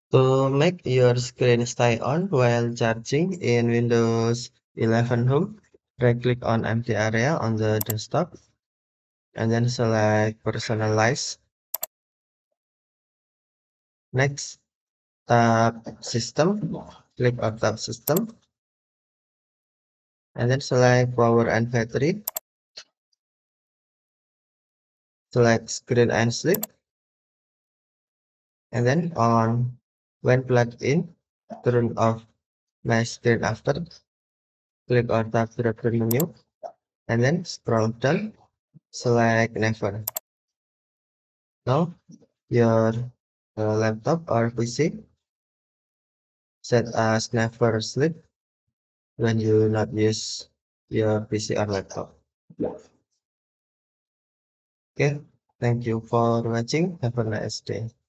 To make your screen stay on while charging in Windows 11 Home, right-click on empty area on the desktop and then select Personalize. Next, tap System, click on Tap System, and then select Power and Battery, select Screen and Sleep, and then on when plugged in, turn off my screen after, click on Tap Directory menu, and then scroll down, select Never. Now, your laptop or PC set as never sleep when you not use your PC or laptop. Okay, thank you for watching. Have a nice day.